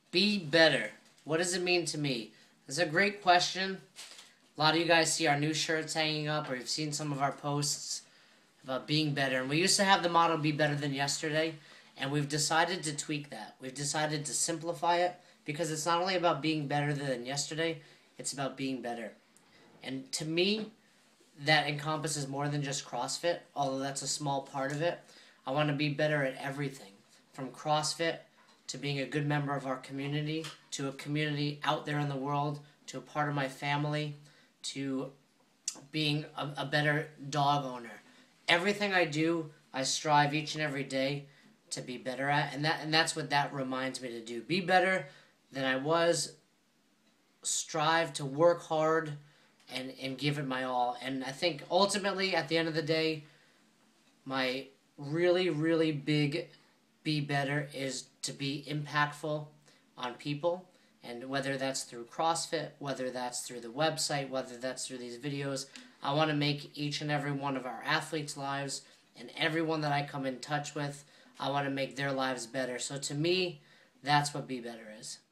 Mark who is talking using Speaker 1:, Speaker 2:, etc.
Speaker 1: Be better. What does it mean to me? It's a great question. A lot of you guys see our new shirts hanging up, or you've seen some of our posts about being better. And we used to have the motto, be better than yesterday, and we've decided to tweak that. We've decided to simplify it, because it's not only about being better than yesterday, it's about being better. And to me, that encompasses more than just CrossFit, although that's a small part of it. I want to be better at everything, from CrossFit to being a good member of our community, to a community out there in the world, to a part of my family, to being a better dog owner. Everything I do, I strive each and every day to be better at, and that's what that reminds me to do. Be better than I was, strive to work hard, and give it my all. And I think ultimately, at the end of the day, my really, really big be better is to be impactful on people. And whether that's through CrossFit, whether that's through the website, whether that's through these videos, I want to make each and every one of our athletes' lives and everyone that I come in touch with, I want to make their lives better. So to me, that's what be better is.